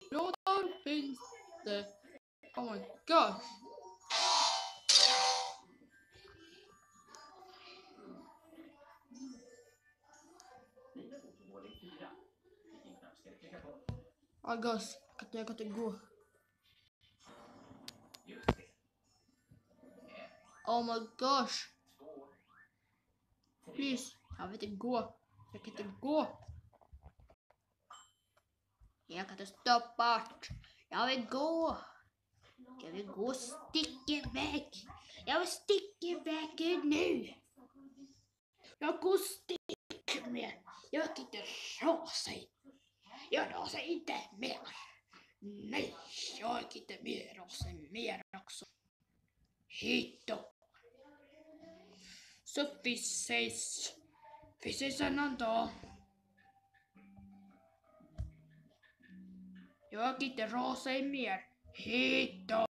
Låtar finns det. Oh my gosh. Oh gosh, jag kan inte gå. Oh my gosh. Please, jag vill inte gå. Jag kan inte gå. Jag kan inte stoppa. Jag vill gå. Jag vill gå, stick iväg. Jag vill sticka iväg nu. Jag går stick med. Jag kan inte rasa. Jag rasar inte mer. Nej, jag kan inte mer rasa mer också. Hit då. Så vi ses. Vi ses en annan dag. Jag kan inte rasa mer. Hit då.